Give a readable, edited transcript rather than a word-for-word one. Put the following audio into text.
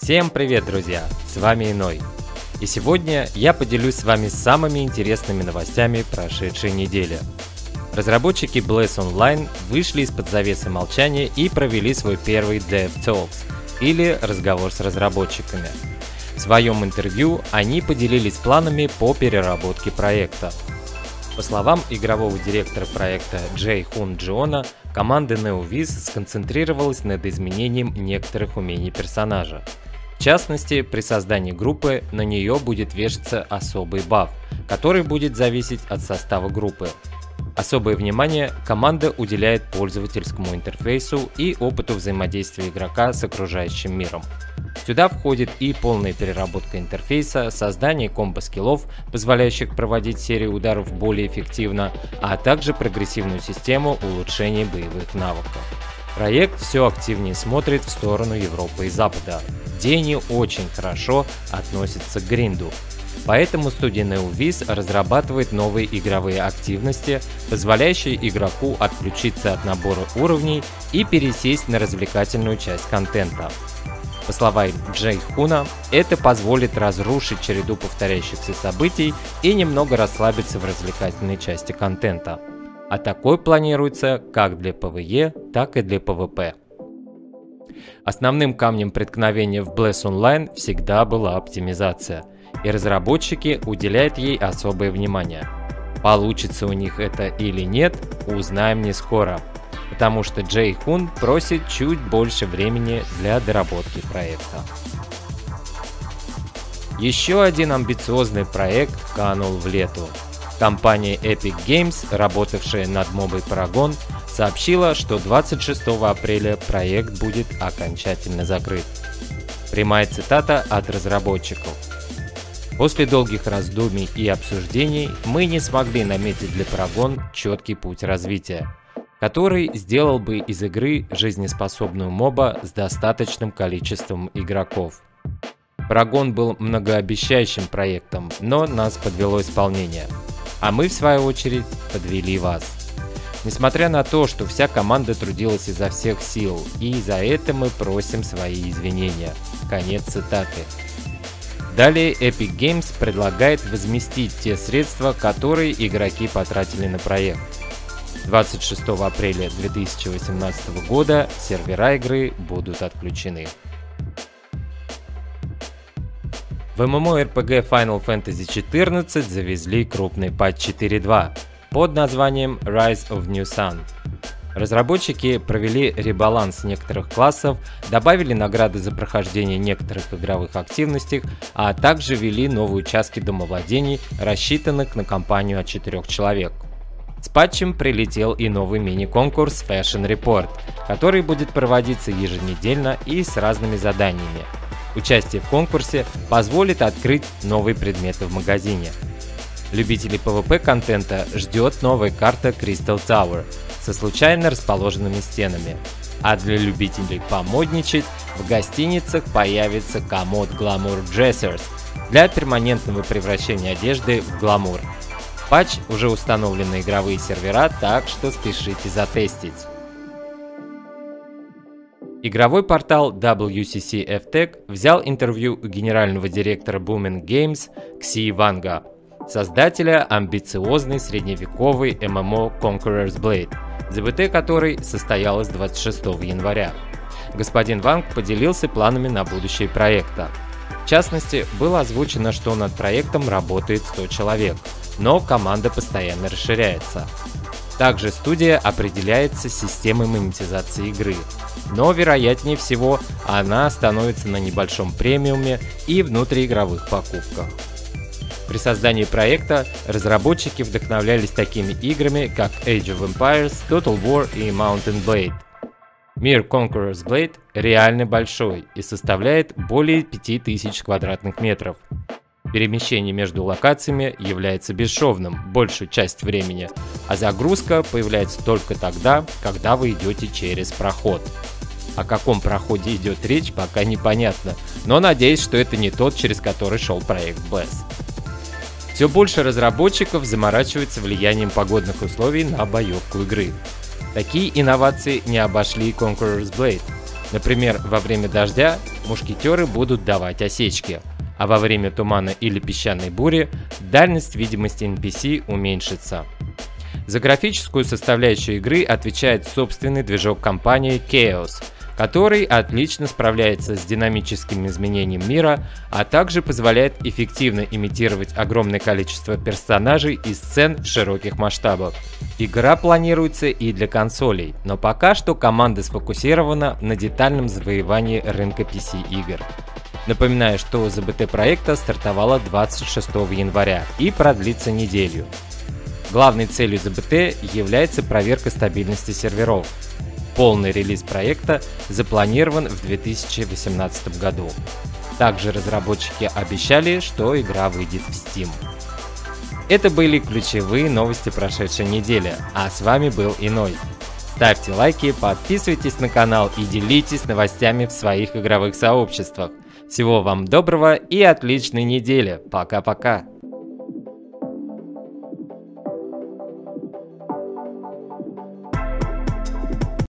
Всем привет, друзья! С вами Иной. И сегодня я поделюсь с вами самыми интересными новостями прошедшей недели. Разработчики Bless Online вышли из-под завесы молчания и провели свой первый Dev Talks, или разговор с разработчиками. В своем интервью они поделились планами по переработке проекта. По словам игрового директора проекта Джей Хун Джиона, команда NeoVis сконцентрировалась над изменением некоторых умений персонажа. В частности, при создании группы на нее будет вешаться особый баф, который будет зависеть от состава группы. Особое внимание команда уделяет пользовательскому интерфейсу и опыту взаимодействия игрока с окружающим миром. Сюда входит и полная переработка интерфейса, создание комбо-скиллов, позволяющих проводить серию ударов более эффективно, а также прогрессивную систему улучшения боевых навыков. Проект все активнее смотрит в сторону Европы и Запада, где они очень хорошо относятся к гринду. Поэтому студия NeoVis разрабатывает новые игровые активности, позволяющие игроку отключиться от набора уровней и пересесть на развлекательную часть контента. По словам Джей Хуна, это позволит разрушить череду повторяющихся событий и немного расслабиться в развлекательной части контента. А такой планируется как для PvE, так и для PvP. Основным камнем преткновения в Bless Online всегда была оптимизация, и разработчики уделяют ей особое внимание. Получится у них это или нет, узнаем не скоро, потому что Джей Хун просит чуть больше времени для доработки проекта. Еще один амбициозный проект канул в лету. Компания Epic Games, работавшая над мобой Paragon, сообщила, что 26 апреля проект будет окончательно закрыт. Прямая цитата от разработчиков. После долгих раздумий и обсуждений мы не смогли наметить для Paragon четкий путь развития, который сделал бы из игры жизнеспособную моба с достаточным количеством игроков. Paragon был многообещающим проектом, но нас подвело исполнение. А мы, в свою очередь, подвели вас. Несмотря на то, что вся команда трудилась изо всех сил, и за это мы просим свои извинения. Конец цитаты. Далее Epic Games предлагает возместить те средства, которые игроки потратили на проект. 26 апреля 2018 года сервера игры будут отключены. В MMORPG Final Fantasy XIV завезли крупный патч 4.2 под названием Rise of New Sun. Разработчики провели ребаланс некоторых классов, добавили награды за прохождение некоторых игровых активностей, а также ввели новые участки домовладений, рассчитанных на компанию от 4 человек. С патчем прилетел и новый мини-конкурс Fashion Report, который будет проводиться еженедельно и с разными заданиями. Участие в конкурсе позволит открыть новые предметы в магазине. Любителей PvP-контента ждет новая карта Crystal Tower со случайно расположенными стенами. А для любителей помодничать в гостиницах появится комод Glamour Dressers для перманентного превращения одежды в гламур. Патч уже установлен на игровые сервера, так что спешите затестить. Игровой портал WCC FTech взял интервью у генерального директора Booming Games Кси Ванга, создателя амбициозной средневековой MMO Conqueror's Blade, ЗБТ которой состоялось 26 января. Господин Ванг поделился планами на будущее проекта. В частности, было озвучено, что над проектом работает 100 человек, но команда постоянно расширяется. Также студия определяется системой монетизации игры, но вероятнее всего она остановится на небольшом премиуме и внутриигровых покупках. При создании проекта разработчики вдохновлялись такими играми, как Age of Empires, Total War и Mountain Blade. Мир Conqueror's Blade реально большой и составляет более 5000 квадратных метров. Перемещение между локациями является бесшовным большую часть времени, а загрузка появляется только тогда, когда вы идете через проход. О каком проходе идет речь, пока непонятно, но надеюсь, что это не тот, через который шел проект Bless. Все больше разработчиков заморачиваются влиянием погодных условий на боевку игры. Такие инновации не обошли Conqueror's Blade. Например, во время дождя мушкетеры будут давать осечки, а во время тумана или песчаной бури дальность видимости NPC уменьшится. За графическую составляющую игры отвечает собственный движок компании Chaos, который отлично справляется с динамическим изменением мира, а также позволяет эффективно имитировать огромное количество персонажей и сцен в широких масштабах. Игра планируется и для консолей, но пока что команда сфокусирована на детальном завоевании рынка PC-игр. Напоминаю, что ЗБТ проекта стартовала 26 января и продлится неделю. Главной целью ЗБТ является проверка стабильности серверов. Полный релиз проекта запланирован в 2018 году. Также разработчики обещали, что игра выйдет в Steam. Это были ключевые новости прошедшей недели, а с вами был Иной. Ставьте лайки, подписывайтесь на канал и делитесь новостями в своих игровых сообществах. Всего вам доброго и отличной недели. Пока-пока.